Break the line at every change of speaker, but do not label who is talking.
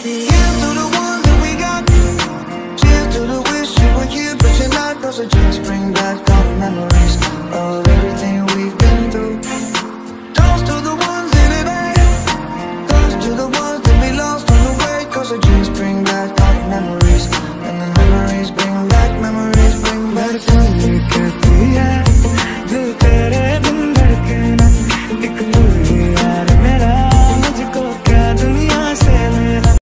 Here's to the ones that we got. Cheers to the wish you were here, but you're not. Those are just bring back all the memories of